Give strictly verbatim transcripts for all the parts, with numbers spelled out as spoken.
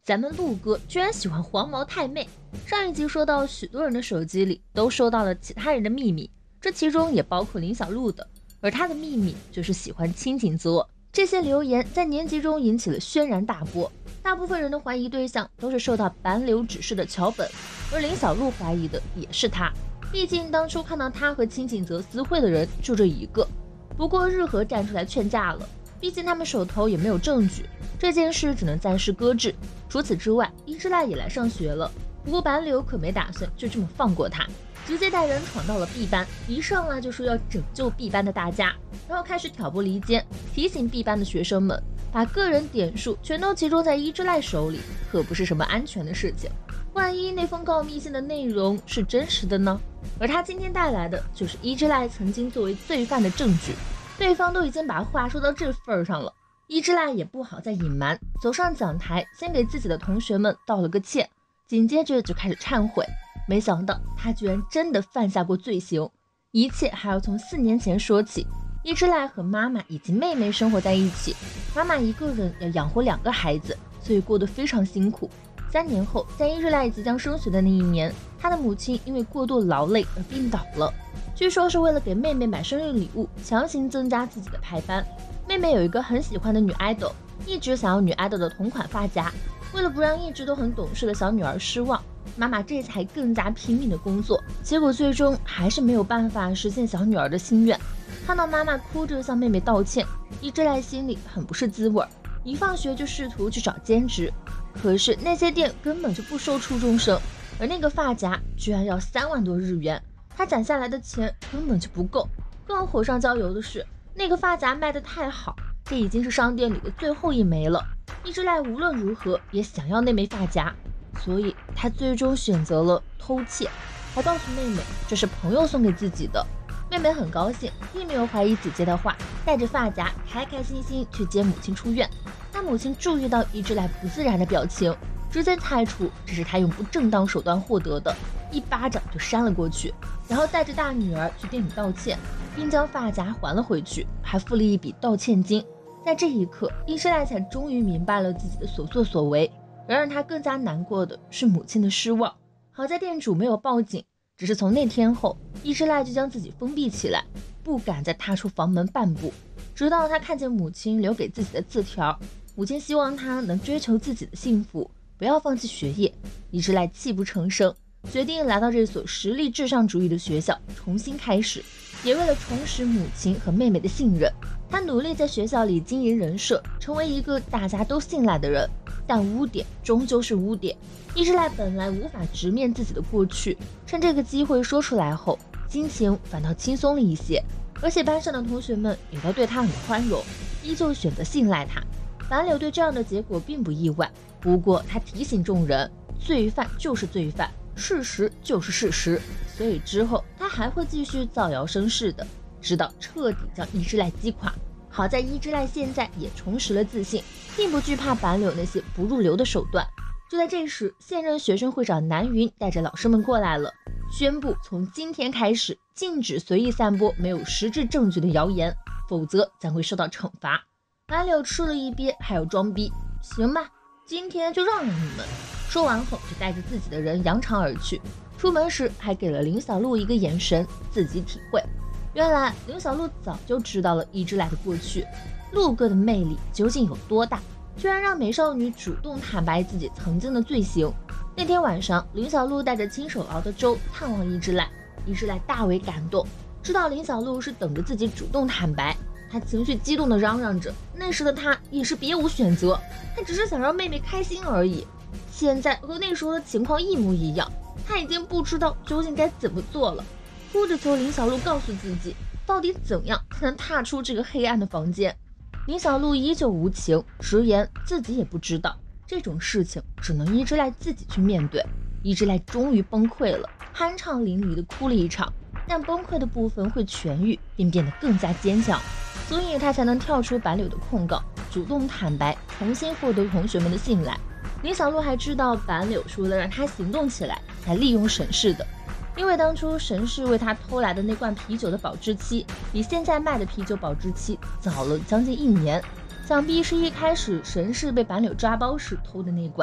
咱们陆哥居然喜欢黄毛太妹。上一集说到，许多人的手机里都收到了其他人的秘密，这其中也包括林小璐的，而她的秘密就是喜欢清景泽。这些留言在年级中引起了轩然大波，大部分人的怀疑对象都是受到板柳指示的桥本，而林小璐怀疑的也是他，毕竟当初看到他和清景泽私会的人就这一个。不过日和站出来劝架了，毕竟他们手头也没有证据，这件事只能暂时搁置。除此之外，伊之濑也来上学了，不过板柳可没打算就这么放过他，直接带人闯到了 B 班，一上来就说要拯救 B 班的大家，然后开始挑拨离间，提醒 B 班的学生们把个人点数全都集中在伊之濑手里，可不是什么安全的事情。万一那封告密信的内容是真实的呢？而他今天带来的就是伊之濑曾经作为罪犯的证据，对方都已经把话说到这份上了，伊之濑也不好再隐瞒，走上讲台，先给自己的同学们道了个歉，紧接着就开始忏悔。没想到他居然真的犯下过罪行，一切还要从四年前说起。伊之濑和妈妈以及妹妹生活在一起，妈妈一个人要养活两个孩子，所以过得非常辛苦。三年后，在伊之濑即将升学的那一年，他的母亲因为过度劳累而病倒了，据说是为了给妹妹买生日礼物，强行增加自己的排班。妹妹有一个很喜欢的女 idol， 一直想要女 idol 的同款发夹，为了不让一直都很懂事的小女儿失望，妈妈这才更加拼命的工作，结果最终还是没有办法实现小女儿的心愿。看到妈妈哭着向妹妹道歉，伊之濑心里很不是滋味，一放学就试图去找兼职，可是那些店根本就不收初中生，而那个发夹居然要三万多日元，他攒下来的钱根本就不够。更火上浇油的是，那个发夹卖得太好，这已经是商店里的最后一枚了。伊之濑无论如何也想要那枚发夹，所以他最终选择了偷窃，还告诉妹妹这是朋友送给自己的。妹妹很高兴，并没有怀疑姐姐的话，带着发夹开开心心去接母亲出院。但母亲注意到伊之濑不自然的表情，直接猜出这是他用不正当手段获得的，一巴掌就扇了过去，然后带着大女儿去店里道歉，并将发夹还了回去，还付了一笔道歉金。在这一刻，伊之濑才终于明白了自己的所作所为，而让他更加难过的是母亲的失望。好在店主没有报警，只是从那天后，伊之濑就将自己封闭起来，不敢再踏出房门半步，直到他看见母亲留给自己的字条，母亲希望他能追求自己的幸福，不要放弃学业。伊之濑泣不成声，决定来到这所实力至上主义的学校重新开始，也为了重拾母亲和妹妹的信任，他努力在学校里经营人设，成为一个大家都信赖的人。但污点终究是污点，伊之濑本来无法直面自己的过去，趁这个机会说出来后，心情反倒轻松了一些，而且班上的同学们也都对他很宽容，依旧选择信赖他。板柳对这样的结果并不意外，不过他提醒众人，罪犯就是罪犯，事实就是事实，所以之后他还会继续造谣生事的，直到彻底将伊之濑击垮。好在伊之濑现在也重拾了自信，并不惧怕板柳那些不入流的手段。就在这时，现任学生会长南云带着老师们过来了，宣布从今天开始禁止随意散播没有实质证据的谣言，否则将会受到惩罚。板柳吃了一鳖还要装逼，行吧，今天就让让你们。说完后就带着自己的人扬长而去，出门时还给了林小璐一个眼神，自己体会。原来林小璐早就知道了伊之濑的过去，陆哥的魅力究竟有多大，居然让美少女主动坦白自己曾经的罪行。那天晚上，林小璐带着亲手熬的粥探望伊之濑，伊之濑大为感动，知道林小璐是等着自己主动坦白，他情绪激动地嚷嚷着，那时的他也是别无选择，他只是想让妹妹开心而已。现在和那时候的情况一模一样，他已经不知道究竟该怎么做了，哭着求林小璐告诉自己，到底怎样才能踏出这个黑暗的房间。林小璐依旧无情，直言自己也不知道，这种事情只能伊之濑自己去面对。伊之濑终于崩溃了，酣畅淋漓地哭了一场，但崩溃的部分会痊愈，并变得更加坚强，所以他才能跳出板柳的控告，主动坦白，重新获得同学们的信赖。林小璐还知道板柳是为了让他行动起来才利用沈氏的，因为当初沈氏为他偷来的那罐啤酒的保质期比现在卖的啤酒保质期早了将近一年，想必是一开始沈氏被板柳抓包时偷的那罐。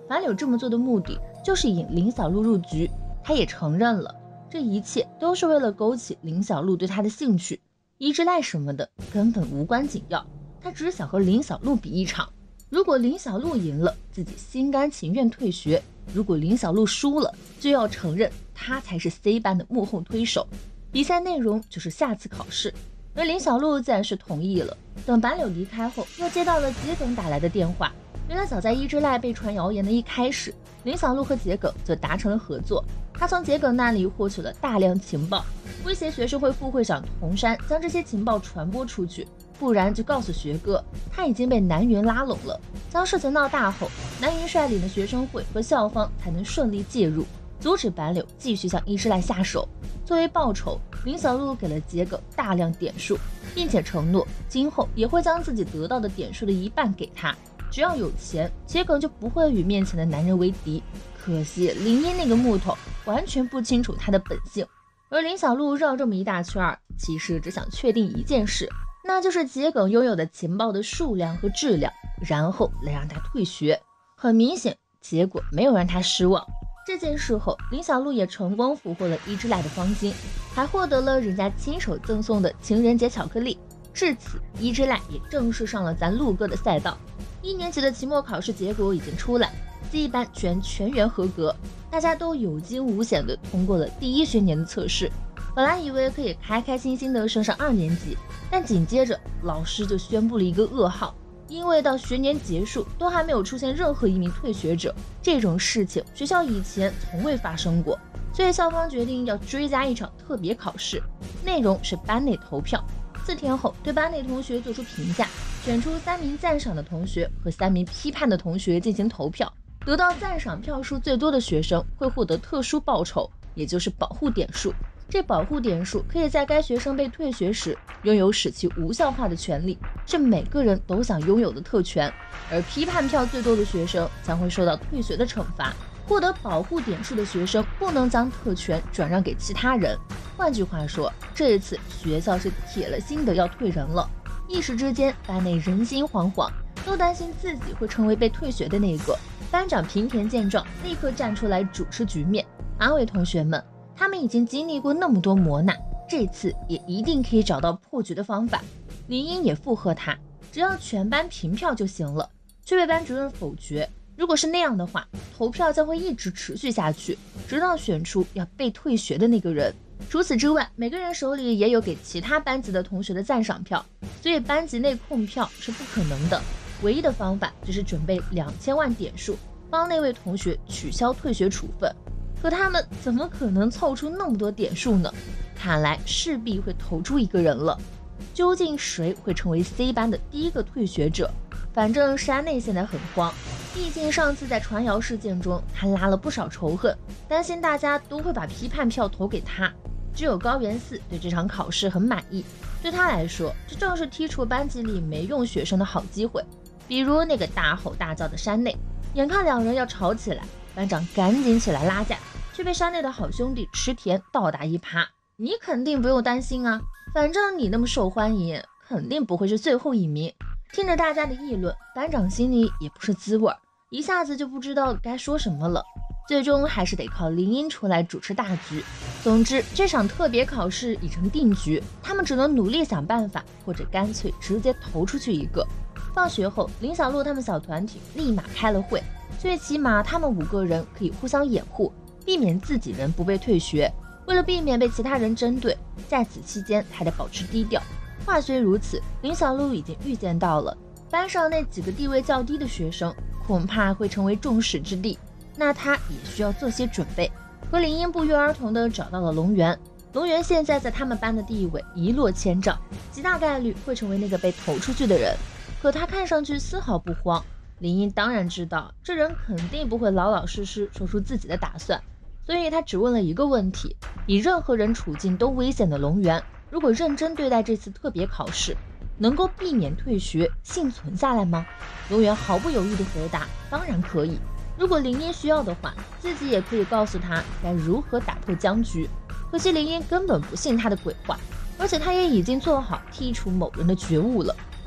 樊柳这么做的目的就是引林小璐入局，他也承认了，这一切都是为了勾起林小璐对他的兴趣。伊之濑什么的根本无关紧要，他只想和林小璐比一场。如果林小璐赢了，自己心甘情愿退学；如果林小璐输了，就要承认他才是 C 班的幕后推手。比赛内容就是下次考试，而林小璐自然是同意了。等板柳离开后，又接到了桔梗打来的电话。原来早在伊之濑被传谣言的一开始，林小璐和桔梗就达成了合作。他从桔梗那里获取了大量情报，威胁学生会副会长桐山将这些情报传播出去，不然就告诉学哥他已经被南云拉拢了。将事情闹大后，南云率领的学生会和校方才能顺利介入，阻止板柳继续向伊之濑下手。作为报酬，林小璐给了桔梗大量点数，并且承诺今后也会将自己得到的点数的一半给他。只要有钱，桔梗就不会与面前的男人为敌。可惜林一那个木头完全不清楚他的本性，而林小璐绕这么一大圈，其实只想确定一件事，那就是桔梗拥有的情报的数量和质量，然后来让他退学。很明显，结果没有让他失望。这件事后，林小璐也成功俘获了伊之濑的芳心，还获得了人家亲手赠送的情人节巧克力。至此，伊之濑也正式上了咱陆哥的赛道。一年级的期末考试结果已经出来，C班全全员合格，大家都有惊无险地通过了第一学年的测试。本来以为可以开开心心地升上二年级，但紧接着老师就宣布了一个噩耗，因为到学年结束都还没有出现任何一名退学者，这种事情学校以前从未发生过，所以校方决定要追加一场特别考试，内容是班内投票。四天后对班内同学做出评价，选出三名赞赏的同学和三名批判的同学进行投票，得到赞赏票数最多的学生会获得特殊报酬，也就是保护点数。这保护点数可以在该学生被退学时拥有使其无效化的权利，是每个人都想拥有的特权。而批判票最多的学生将会受到退学的惩罚，获得保护点数的学生不能将特权转让给其他人。换句话说，这一次学校是铁了心的要退人了。一时之间，班内人心惶惶，都担心自己会成为被退学的那个。班长平田见状，立刻站出来主持局面，安慰同学们，他们已经经历过那么多磨难，这次也一定可以找到破局的方法。林英也附和他，只要全班平票就行了，却被班主任否决。如果是那样的话，投票将会一直持续下去，直到选出要被退学的那个人。除此之外，每个人手里也有给其他班级的同学的赞赏票，所以班级内控票是不可能的。唯一的方法就是准备两千万点数，帮那位同学取消退学处分。可他们怎么可能凑出那么多点数呢？看来势必会投出一个人了。究竟谁会成为 C 班的第一个退学者？反正山内现在很慌，毕竟上次在传谣事件中他拉了不少仇恨，担心大家都会把批判票投给他。只有高原寺对这场考试很满意，对他来说，这正是剔除班级里没用学生的好机会。比如那个大吼大叫的山内，眼看两人要吵起来，班长赶紧起来拉架，却被山内的好兄弟池田倒打一耙。你肯定不用担心啊，反正你那么受欢迎，肯定不会是最后一名。听着大家的议论，班长心里也不是滋味，一下子就不知道该说什么了。最终还是得靠林英出来主持大局。总之，这场特别考试已成定局，他们只能努力想办法，或者干脆直接投出去一个。放学后，林小璐他们小团体立马开了会，最起码他们五个人可以互相掩护，避免自己人不被退学。为了避免被其他人针对，在此期间还得保持低调。话虽如此，林小璐已经预见到了班上那几个地位较低的学生恐怕会成为众矢之的，那他也需要做些准备。和林英不约而同地找到了龙源，龙源现在在他们班的地位一落千丈，极大概率会成为那个被投出去的人。可他看上去丝毫不慌，林英当然知道这人肯定不会老老实实说出自己的打算，所以他只问了一个问题：比任何人处境都危险的龙源，如果认真对待这次特别考试，能够避免退学幸存下来吗？龙源毫不犹豫地回答：当然可以。如果林英需要的话，自己也可以告诉他该如何打破僵局。可惜林英根本不信他的鬼话，而且他也已经做好剔除某人的觉悟了。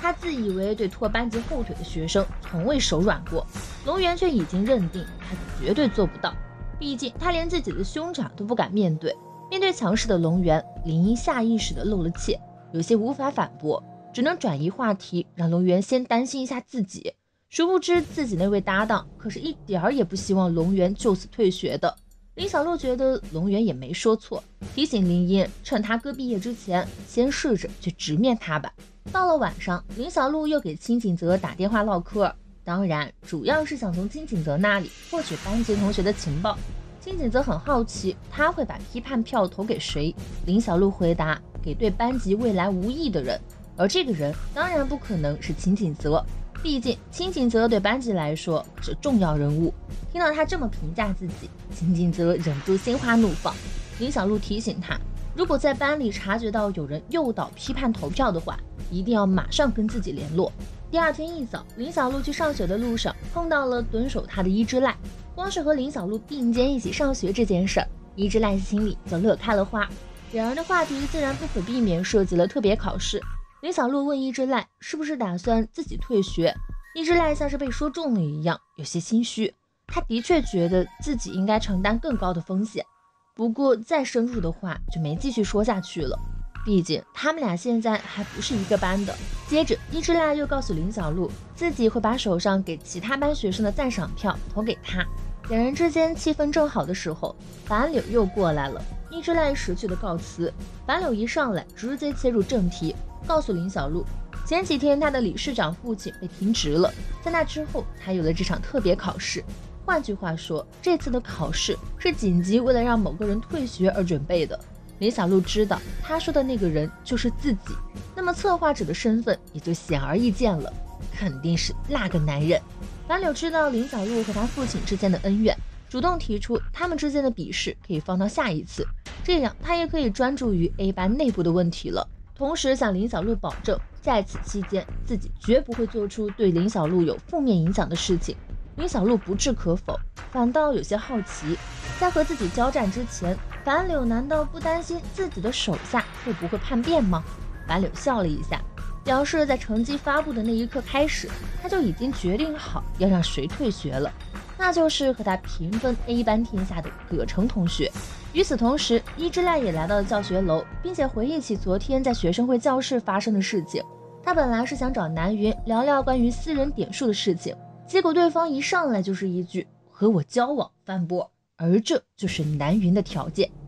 他自以为对拖班级后腿的学生从未手软过，龙源却已经认定他绝对做不到。毕竟他连自己的兄长都不敢面对，面对强势的龙源，林一下意识地露了怯，有些无法反驳，只能转移话题，让龙源先担心一下自己。殊不知自己那位搭档可是一点儿也不希望龙源就此退学的。林小璐觉得龙源也没说错，提醒林音趁他哥毕业之前，先试着去直面他吧。到了晚上，林小璐又给金景泽打电话唠嗑，当然主要是想从金景泽那里获取班级同学的情报。金景泽很好奇他会把批判票投给谁，林小璐回答给对班级未来无益的人，而这个人当然不可能是金景泽，毕竟金景泽对班级来说是重要人物。听到他这么评价自己，金景泽忍不住心花怒放。林小璐提醒他，如果在班里察觉到有人诱导批判投票的话，一定要马上跟自己联络。第二天一早，林小璐去上学的路上碰到了蹲守他的伊之濑，光是和林小璐并肩一起上学这件事儿，伊之濑心里就乐开了花。两人的话题自然不可避免涉及了特别考试。林小璐问伊之濑是不是打算自己退学，伊之濑像是被说中了一样，有些心虚。他的确觉得自己应该承担更高的风险，不过再深入的话就没继续说下去了，毕竟他们俩现在还不是一个班的。接着伊之濑又告诉林小璐，自己会把手上给其他班学生的赞赏票投给他。两人之间气氛正好的时候，板柳又过来了。伊之濑识趣的告辞，板柳一上来直接切入正题，告诉林小璐，前几天他的理事长父亲被停职了，在那之后他有了这场特别考试。换句话说，这次的考试是紧急为了让某个人退学而准备的。林小璐知道他说的那个人就是自己，那么策划者的身份也就显而易见了，肯定是那个男人。板柳知道林小璐和他父亲之间的恩怨，主动提出他们之间的比试可以放到下一次，这样他也可以专注于 A 班内部的问题了。同时向林小璐保证，在此期间自己绝不会做出对林小璐有负面影响的事情。林小璐不置可否，反倒有些好奇，在和自己交战之前，板柳难道不担心自己的手下会不会叛变吗？板柳笑了一下，表示在成绩发布的那一刻开始，他就已经决定好要让谁退学了，那就是和他平分 A 班天下的葛城同学。与此同时，伊之濑也来到了教学楼，并且回忆起昨天在学生会教室发生的事情。他本来是想找南云聊聊关于私人点数的事情，结果对方一上来就是一句和我交往翻波，而这就是南云的条件。